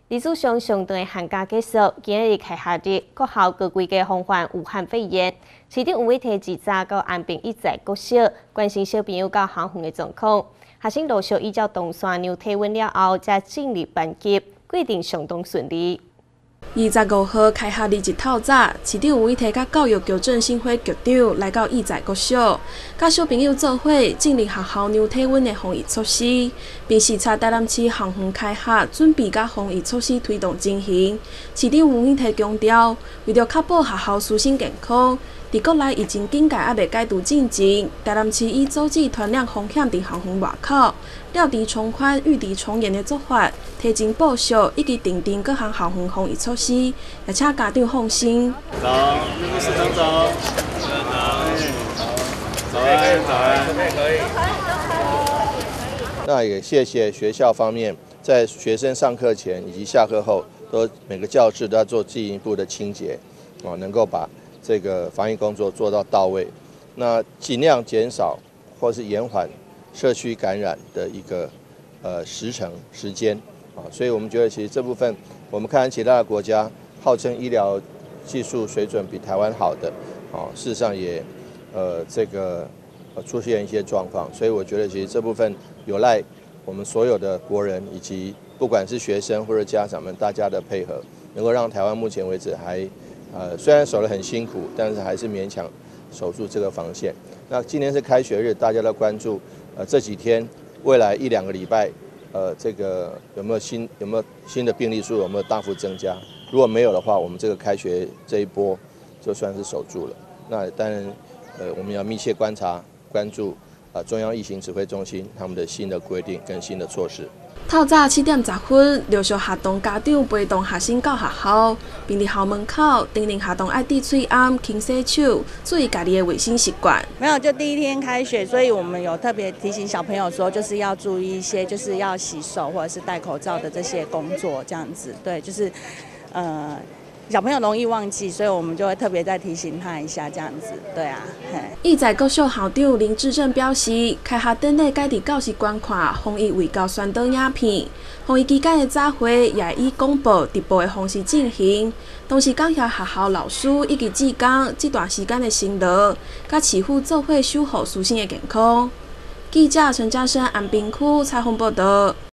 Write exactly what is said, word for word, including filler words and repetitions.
历史上上长的寒假结束，今日开学日，各校各规家防范武汉肺炎。市长有委提记者到安平一在国小关心小朋友到校园的状况。学生陆续依照动线量体温了后，才进入班级，规定相当顺利。 二十五号开学日一透早，市长有委提甲教育局振兴会局长来到义在国小，甲小朋友做伙建立学校量体温的防疫措施，并视察台南市校园开学准备甲防疫措施推动进行。市长有委提强调，为了确保学校师生健康，伫国内疫情警戒还未解除进前，台南市以阻止传染风险伫校园外口料敌从宽、御敌从严的做法，提前部署以及订定各项校园防疫措施，也请家长放心。 早，那个市长早。早安，早安，可以。 那也谢谢学校方面，在学生上课前以及下课后，都每个教室都要做进一步的清洁，哦，能够把这个防疫工作做到到位，那尽量减少或是延缓社区感染的一个呃时程时间啊，所以我们觉得其实这部分，我们看其他的国家号称医疗技术水准比台湾好的，啊，事实上也呃这个呃出现一些状况，所以我觉得其实这部分有赖我们所有的国人以及不管是学生或者家长们大家的配合，能够让台湾目前为止还呃虽然守得很辛苦，但是还是勉强守住这个防线。那今天是开学日，大家都关注呃这几天未来一两个礼拜，呃这个有没有新有没有新的病例数有没有大幅增加？如果没有的话，我们这个开学这一波就算是守住了。那当然，呃我们要密切观察关注啊、呃、中央疫情指挥中心他们的新的规定跟新的措施。 透早七点十分，陆续学童家长陪同学生到学校，并伫校门口叮咛学童爱滴嘴暗、勤洗手，注意家己的卫生习惯。 没有，就第一天开学，所以我们有特别提醒小朋友说，就是要注意一些，就是要洗手或者是戴口罩的这些工作，这样子。对，就是呃。小朋友容易忘记，所以我们就会特别再提醒他一下，这样子，对啊。 义在国小校长林志正表示，开学典礼该伫教室观看防疫卫教宣导影片，防疫期间的早会也以广播直播的方式进行，同时感谢学校老师以及志工这段时间的辛劳，甲市府做伙守护师生的健康。记者陈嘉生安平区采访报道。